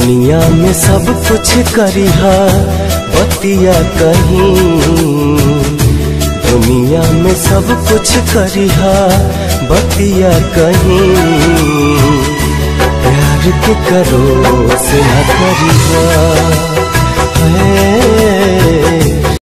दुनिया में सब कुछ करिहा बतिया कहीं, दुनिया में सब कुछ करिहा बतिया कहीं, प्यार के करो से न करिहा।